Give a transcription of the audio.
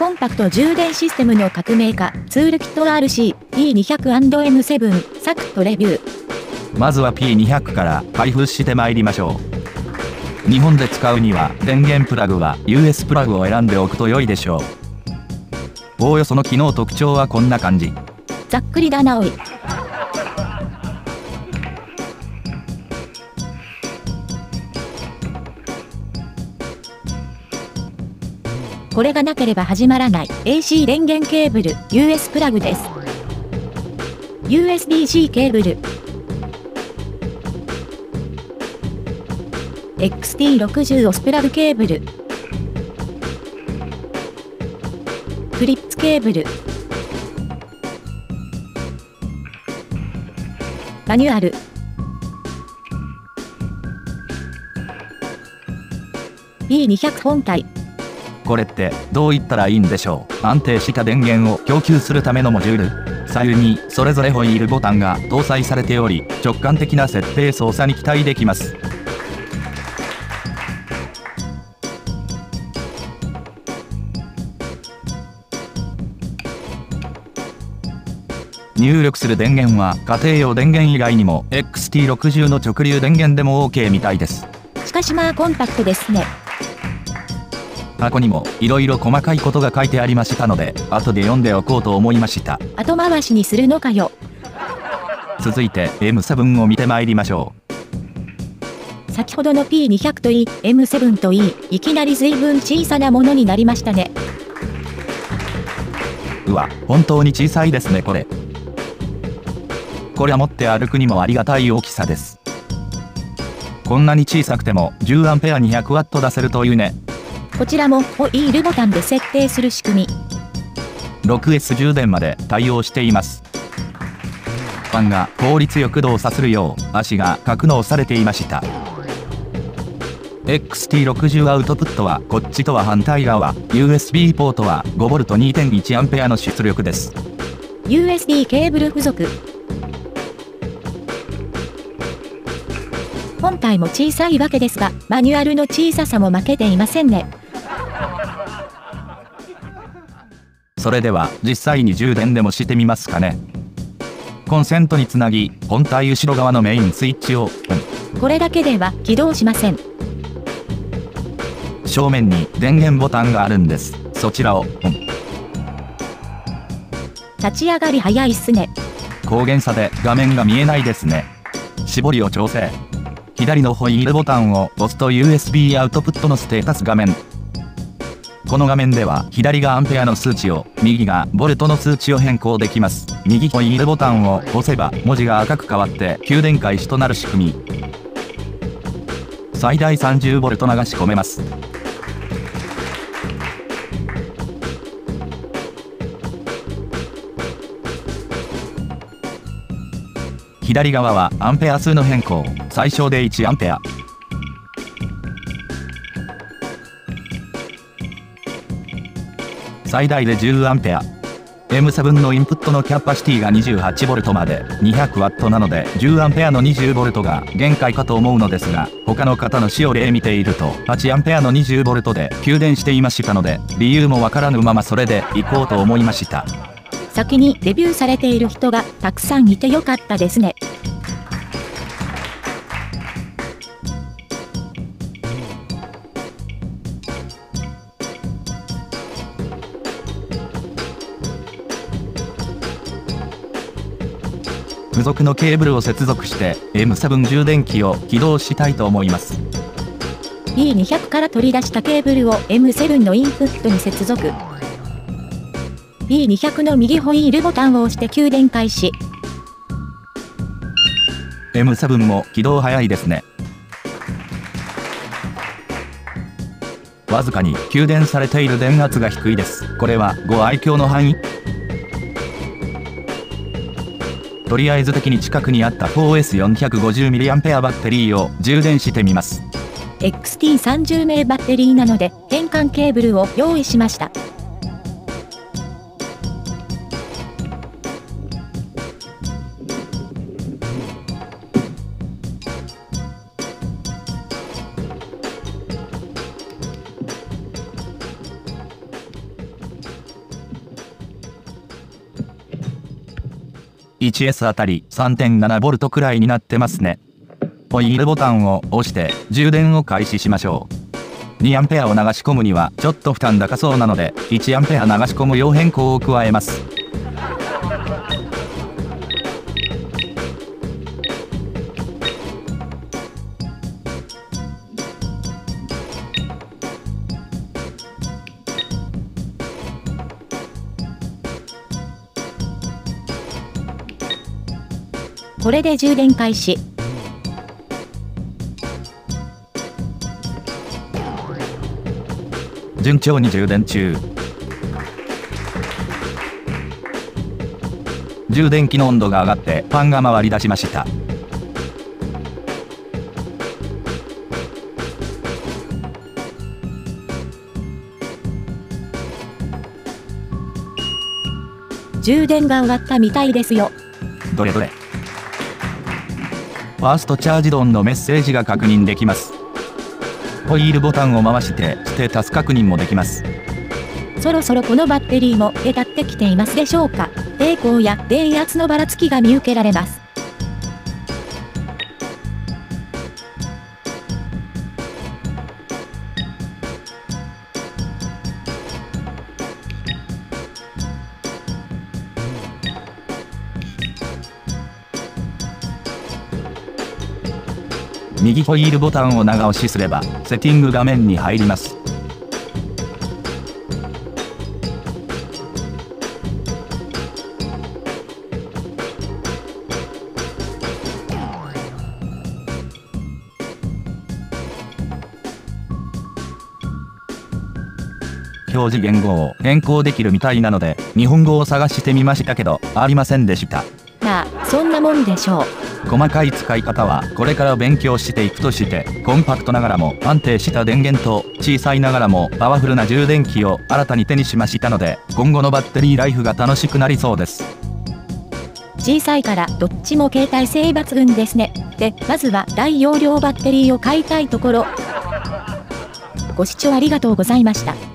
コンパクト充電システムの革命家、ツールキット RC、P200&M7、サクッとレビュー。 まずは P200 から開封してまいりましょう。日本で使うには電源プラグは US プラグを選んでおくと良いでしょう。おおよその機能特徴はこんな感じ。 ざっくりだなおい。これがなければ始まらない AC 電源ケーブル US プラグです。USB-C ケーブル XT60 オスプラグケーブルクリップケーブルマニュアルP200 本体。 これってどう言ったらいいんでしょう。安定した電源を供給するためのモジュール。左右にそれぞれホイールボタンが搭載されており、直感的な設定操作に期待できます。入力する電源は家庭用電源以外にも XT60 の直流電源でも OK みたいです。 しかしまあコンパクトですね。 箱にもいろいろ細かいことが書いてありましたので、後で読んでおこうと思いました。 後回しにするのかよ。 続いて M7 を見てまいりましょう。先ほどの P200 といい M7 といい、いきなり随分小さなものになりましたね。 うわ、本当に小さいですねこれ。これは持って歩くにもありがたい大きさです。こんなに小さくても 10A200W 出せるというね。 こちらもホイールボタンで設定する仕組み。 6S 充電まで対応しています。ファンが効率よく動作するよう足が格納されていました。XT60 アウトプットはこっちとは反対側。USB ポートは 5V2.1A の出力です。 USB ケーブル付属。本体も小さいわけですが、マニュアルの小ささも負けていませんね。 それでは実際に充電でもしてみますかね。コンセントにつなぎ、本体後ろ側のメインスイッチをオン。 これだけでは起動しません。 正面に電源ボタンがあるんです。そちらをオン。 立ち上がり早いっすね。 高原差で画面が見えないですね。絞りを調整。左のホイールボタンを押すと USB アウトプットのステータス画面。この画面では左がアンペアの数値を、右がボルトの数値を変更できます。右ホイールボタンを押せば文字が赤く変わって給電開始となる仕組み。最大 30V 流し込めます。左側はアンペア数の変更。最小で 1A。最大で 10A。M7 のインプットのキャパシティが 28V まで 200W なので 10A の 20V が限界かと思うのですが、他の方の使用例見ていると 8A の 20V で給電していましたので、理由もわからぬままそれで行こうと思いました。 先にレビューされている人がたくさんいてよかったですね。 付属のケーブルを接続して M7 充電器を起動したいと思います。 P200 から取り出したケーブルを M7 のインプットに接続。P200 の右ホイールボタンを押して給電開始。 M7 も起動早いですね。わずかに給電されている電圧が低いです。これはご愛嬌の範囲？とりあえず的に近くにあった 4S450mAh バッテリーを充電してみます。 XT30 名バッテリーなので変換ケーブルを用意しました。 1S あたり 3.7V くらいになってますね。ホイールボタンを押して充電を開始しましょう。2A を流し込むにはちょっと負担高そうなので 1A 流し込む用変更を加えます。 これで充電開始。 順調に充電中。充電器の温度が上がってファンが回り出しました。 充電が終わったみたいですよ。 どれどれ。ファーストチャージドンのメッセージが確認できます。ホイールボタンを回してステータス確認もできます。 そろそろこのバッテリーもへたってきていますでしょうか。抵抗や電圧のばらつきが見受けられます。 右ホイールボタンを長押しすればセティング画面に入ります。表示言語を変更できるみたいなので日本語を探してみましたけどありませんでした。 まあそんなもんでしょう。 細かい使い方はこれから勉強していくとして、コンパクトながらも安定した電源と小さいながらもパワフルな充電器を新たに手にしましたので、今後のバッテリーライフが楽しくなりそうです。 小さいからどっちも携帯性抜群ですね。で、まずは大容量バッテリーを買いたいところ。ご視聴ありがとうございました。